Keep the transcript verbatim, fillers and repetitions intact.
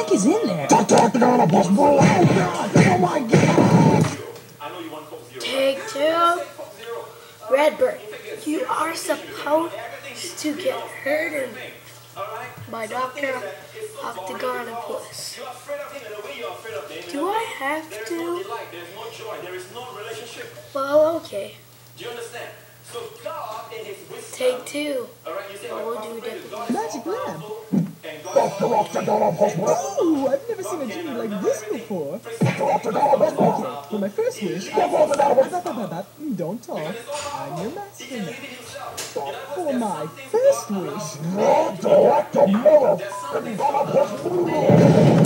heck is in there? Oh God! Oh my God! Take two. Redbird, you are supposed to get hurt by Doctor Octagonopus. Do I have to? Well, okay. Take two. Oh, we'll do it. Magic lamp. Doctor Octagonopus! Oh, I've never seen a genie like this before. Okay, for my first wish, don't talk. I'm your master now. For my first wish, Doctor Octagonopus!